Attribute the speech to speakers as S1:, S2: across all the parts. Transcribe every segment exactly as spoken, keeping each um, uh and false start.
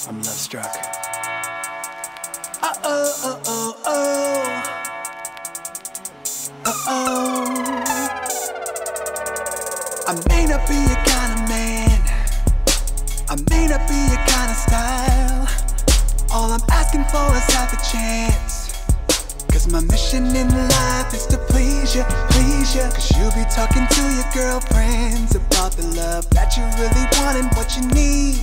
S1: I'm love struck. Uh oh, oh, oh, oh. Uh oh. I may not be your kind of man, I may not be your kind of style. All I'm asking for is half a chance, cause my mission in life is to please you, please you. Cause you'll be talking to your girlfriends about the love that you really want and what you need.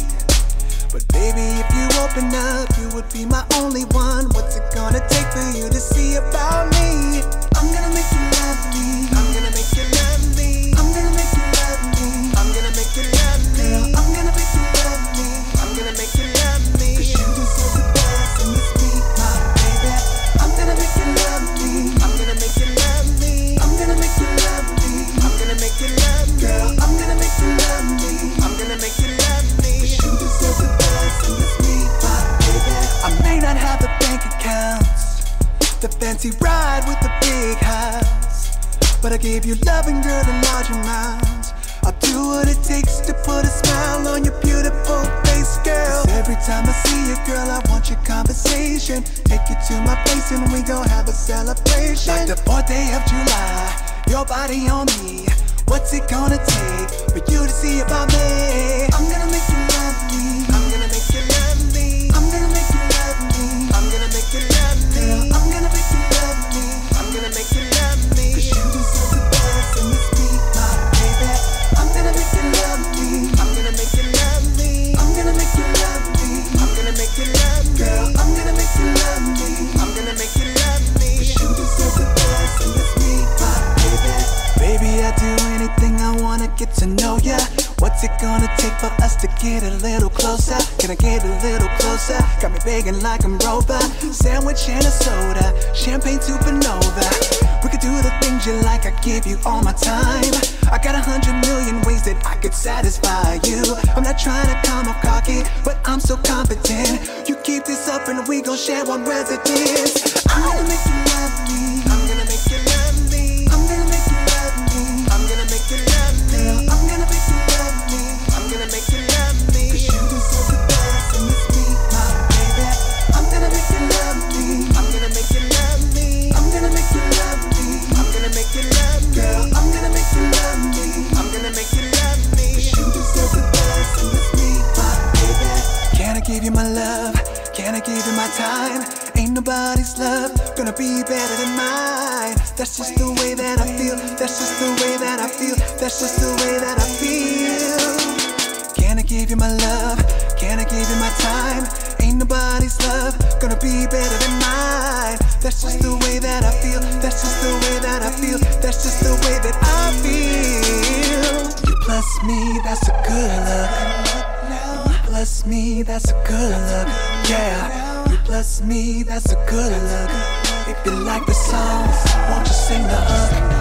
S1: But baby, if you open up, you would be my only one. What's it gonna take for you to see about me? I'm gonna make you love me, I'm gonna make you love me, I'm gonna make you love me, I'm gonna make you love me, girl, I'm gonna make you love me, I'm gonna make you love me. Cause you deserve the best and it's me, my baby. I'm gonna make you love me, I'm gonna make you love me, I'm gonna make you love me, I'm gonna make you love me, girl, I'm gonna make you love me, I'm gonna make you love me. Cause you deserve the best and it's me, my baby. I may not have the bank accounts, the fancy ride with the big house, but I gave you loving, girl, in large amounts. I'll do what it takes to put a smile on your beautiful face, girl. Cause every time I see you, girl, I want your conversation. Take you to my place and we gon' have a celebration. Like the fourth day of July, your body on me. What's it gonna take for you to see about me? I'm gonna make you love me, I'm gonna make you love me, I'm gonna make you love me, I'm gonna make you love me, girl, I'm gonna make you love me, I'm gonna make you love me. Cause you deserve the best and it's me, my baby. I'm gonna make you love me, I'm gonna make you love me, I'm gonna make you love me, I'm gonna make you love me, girl, I'm gonna make you love me, I'm gonna make you love me. Cause you deserve the best and it's me, my baby. Baby, I'd do anything I wanna get to know ya. What's it gonna take for us to get a little closer? Can I get a little closer? Got me begging like I'm Rover. Sandwich and a soda, champagne supernova. We could do the things you like, I give you all my time. I got a hundred million ways that I could satisfy you. I'm not trying to come off cocky, but I'm so confident. You keep this up and we gon' share one residence. I'm gonna make you love me, I'm gonna make you love me, I'm gonna make you love me, I'm gonna make you love me, girl, I'm gonna make you love me, I'm gonna make you love me. Cause you deserve the best and it's me, my baby. I'm gonna make you love me, I'm gonna make you love me, I'm gonna make you love me, I'm gonna make you love me, girl, I'm gonna make you love me, I'm gonna make you love me. Cause you deserve the best and it's me, my baby. Can I give you my love? Can I give you my time? Ain't nobody's love gonna be better than mine. That's just the way that I feel, that's just the way that I feel, that's just the way that I feel. Can I give you my love? Can I give you my time? Ain't nobody's love gonna be better than mine. That's just the way that I feel, that's just the way that I feel, that's just the way that I feel. You plus me, that's a good look. You plus me, that's a good look. Yeah, you plus me, that's a good look. If you like the song, won't you sing the hook?